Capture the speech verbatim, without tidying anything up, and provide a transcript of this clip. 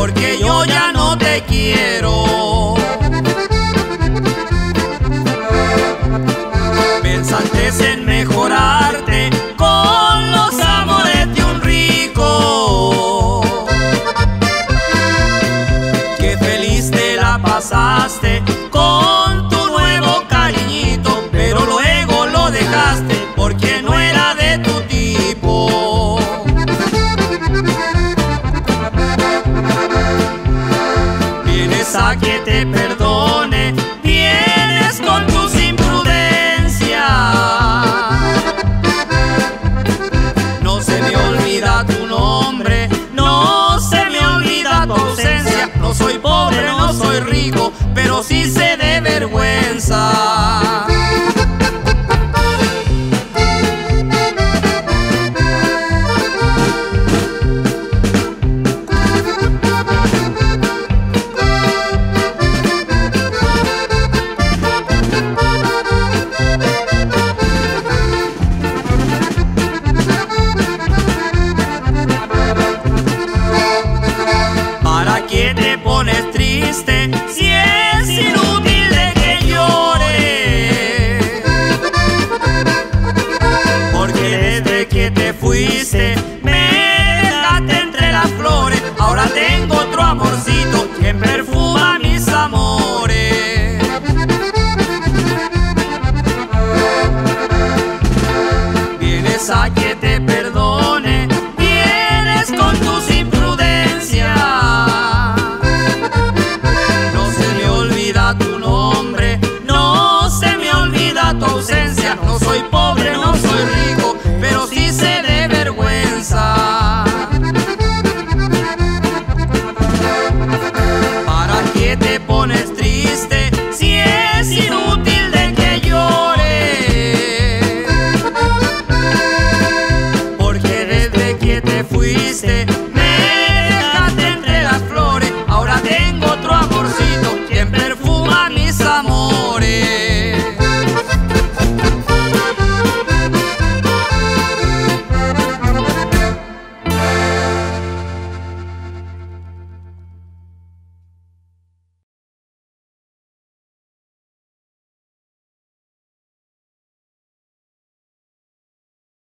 porque yo ya no te quiero. Pensaste en mejorarte con los amores de un rico. Qué feliz te la pasaste con tu nuevo cariñito, pero luego lo dejaste porque no era de tu tipo. Vienes a que te perdone, vienes con tus imprudencias. No se me olvida tu nombre, no se me olvida tu ausencia. No soy pobre, no soy rico, pero sí sé